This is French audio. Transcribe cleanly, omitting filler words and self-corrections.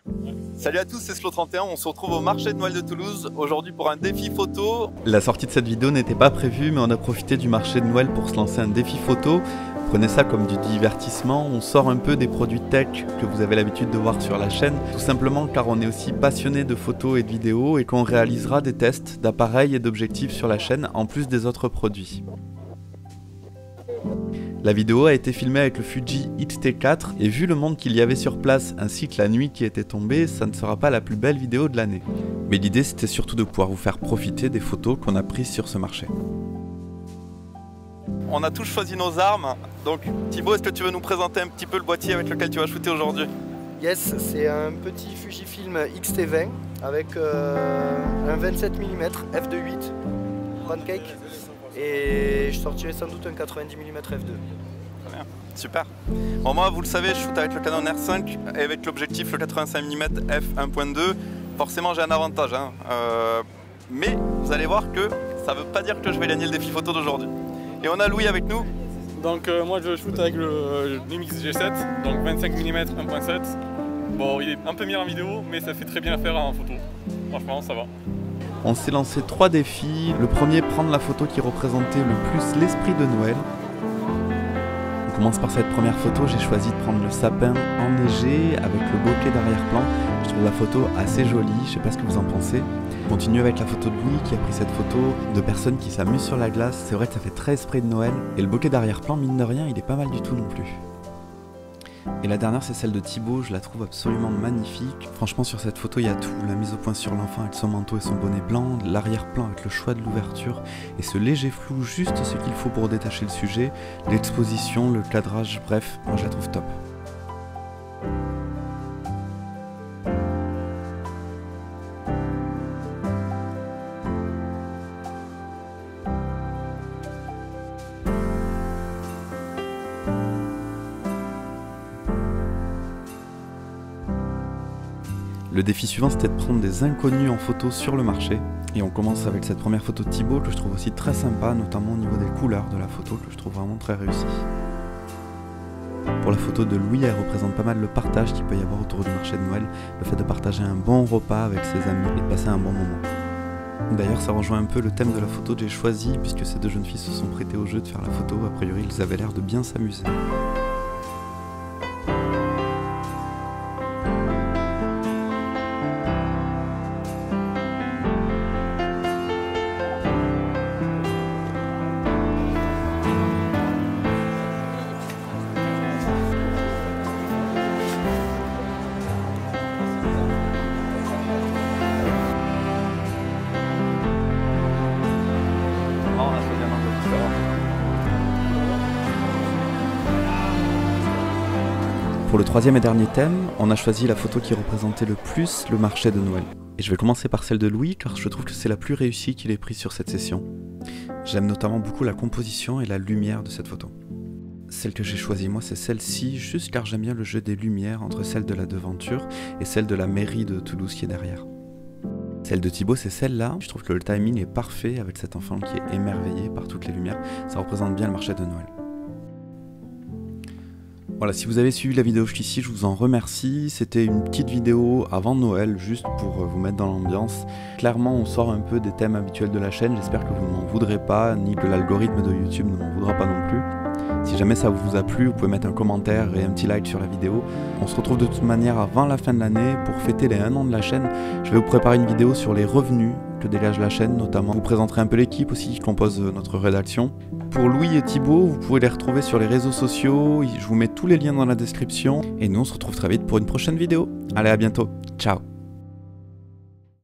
Salut à tous, c'est Slow31, on se retrouve au marché de Noël de Toulouse, aujourd'hui pour un défi photo. La sortie de cette vidéo n'était pas prévue, mais on a profité du marché de Noël pour se lancer un défi photo. Prenez ça comme du divertissement, on sort un peu des produits tech que vous avez l'habitude de voir sur la chaîne, tout simplement car on est aussi passionné de photos et de vidéos et qu'on réalisera des tests d'appareils et d'objectifs sur la chaîne en plus des autres produits. La vidéo a été filmée avec le Fuji X-T4 et vu le monde qu'il y avait sur place ainsi que la nuit qui était tombée, ça ne sera pas la plus belle vidéo de l'année. Mais l'idée c'était surtout de pouvoir vous faire profiter des photos qu'on a prises sur ce marché. On a tous choisi nos armes, donc Thibaut, est-ce que tu veux nous présenter un petit peu le boîtier avec lequel tu vas shooter aujourd'hui? Yes, c'est un petit Fujifilm X-T20 avec un 27 mm f2.8 pancake et je sortirai sans doute un 90 mm f2. Très bien, super. Bon, moi, vous le savez, je shoot avec le Canon R5 et avec l'objectif le 85 mm f1.2. Forcément, j'ai un avantage, hein. Mais vous allez voir que ça ne veut pas dire que je vais gagner le défi photo d'aujourd'hui. Et on a Louis avec nous. Donc moi je shoot avec le Lumix G7, donc 25 mm 1.7. Bon, il est un peu mis en vidéo, mais ça fait très bien à faire en photo. Franchement, ça va. On s'est lancé 3 défis. Le premier, prendre la photo qui représentait le plus l'esprit de Noël. On commence par cette première photo, j'ai choisi de prendre le sapin enneigé avec le bokeh d'arrière-plan. Je trouve la photo assez jolie, je sais pas ce que vous en pensez. On continue avec la photo de Louis qui a pris cette photo de personnes qui s'amusent sur la glace. C'est vrai que ça fait très esprit de Noël. Et le bokeh d'arrière-plan, mine de rien, il est pas mal du tout non plus. Et la dernière, c'est celle de Thibaut, je la trouve absolument magnifique. Franchement, sur cette photo, il y a tout. La mise au point sur l'enfant avec son manteau et son bonnet blanc, l'arrière-plan avec le choix de l'ouverture, et ce léger flou, juste ce qu'il faut pour détacher le sujet, l'exposition, le cadrage, bref, moi je la trouve top. Le défi suivant, c'était de prendre des inconnus en photo sur le marché. Et on commence avec cette première photo de Thibaut que je trouve aussi très sympa, notamment au niveau des couleurs de la photo que je trouve vraiment très réussie. Pour la photo de Louis, elle représente pas mal le partage qu'il peut y avoir autour du marché de Noël, le fait de partager un bon repas avec ses amis et de passer un bon moment. D'ailleurs, ça rejoint un peu le thème de la photo que j'ai choisi, puisque ces deux jeunes filles se sont prêtées au jeu de faire la photo. A priori, ils avaient l'air de bien s'amuser. Pour le troisième et dernier thème, on a choisi la photo qui représentait le plus le marché de Noël. Et je vais commencer par celle de Louis car je trouve que c'est la plus réussie qu'il ait prise sur cette session. J'aime notamment beaucoup la composition et la lumière de cette photo. Celle que j'ai choisie moi, c'est celle-ci, juste car j'aime bien le jeu des lumières entre celle de la devanture et celle de la mairie de Toulouse qui est derrière. Celle de Thibaut, c'est celle-là. Je trouve que le timing est parfait avec cet enfant qui est émerveillé par toutes les lumières. Ça représente bien le marché de Noël. Voilà, si vous avez suivi la vidéo jusqu'ici, je vous en remercie. C'était une petite vidéo avant Noël, juste pour vous mettre dans l'ambiance. Clairement, on sort un peu des thèmes habituels de la chaîne. J'espère que vous ne m'en voudrez pas, ni que l'algorithme de YouTube ne m'en voudra pas non plus. Si jamais ça vous a plu, vous pouvez mettre un commentaire et un petit like sur la vidéo. On se retrouve de toute manière avant la fin de l'année pour fêter les 1 an de la chaîne. Je vais vous préparer une vidéo sur les revenus que dégage la chaîne, notamment. Je vous présenterai un peu l'équipe aussi qui compose notre rédaction. Pour Louis et Thibaut, vous pouvez les retrouver sur les réseaux sociaux. Je vous mets tous les liens dans la description. Et nous, on se retrouve très vite pour une prochaine vidéo. Allez, à bientôt. Ciao.